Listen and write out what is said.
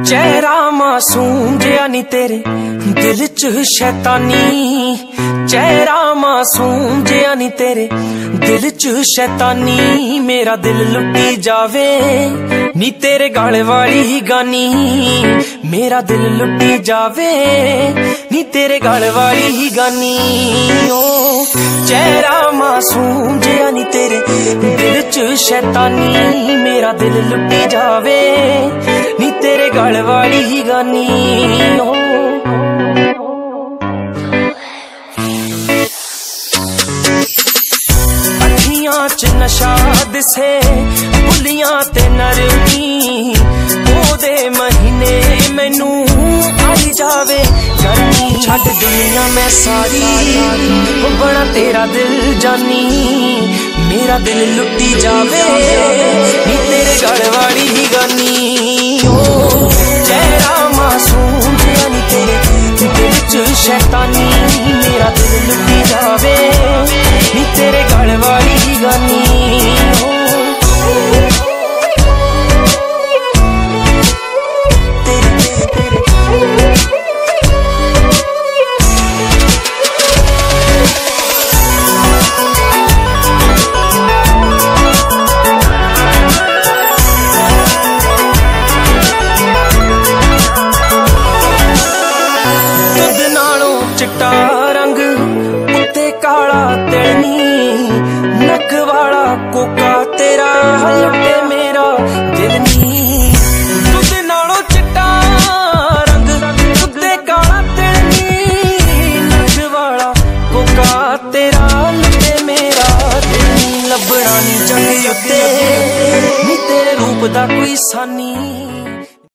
चेहरा मासूम जिया नी तेरे दिल च शैतानी, चेहरा मासूम जिया नी तेरे दिल च शैतानी। मेरा दिल लुटी जावे नी तेरे गाले वाली गानी, मेरा दिल लुटी जावे नी तेरे गाले वाली गानी। ओ चेहरा मासूम जिया नी तेरे दिल च शैतानी, मेरा दिल लुटी जावे नी तेरे गाले वाली गानी। ओ च नशा दिसे बुलियां ते नरमी, ओदे महीने मैनू आई जावे गर्मी। छड्ड दुनिया मैं सारी बड़ा तेरा दिल जानी, मेरा दिल लुटी जावे नी तेरे गल वाली ही गानी। ओ चेहरा मासूम जिया नी तेरे दिल च शैतानी, मेरा दिल लुटी जावे नी तेरे गल वाली ही गानी। चिट्टा रंग उत्ते काला तेनी, नक वाला कोका तेरा लटे मेरा दिल नी। दुध नालों चिट्टा रंग उत्ते काला तेनी, नक वाला कोका तेरा लटे मेरा दिल नी। लभना नी जग उत्ते नी तेरे रूप दा कोई सानी।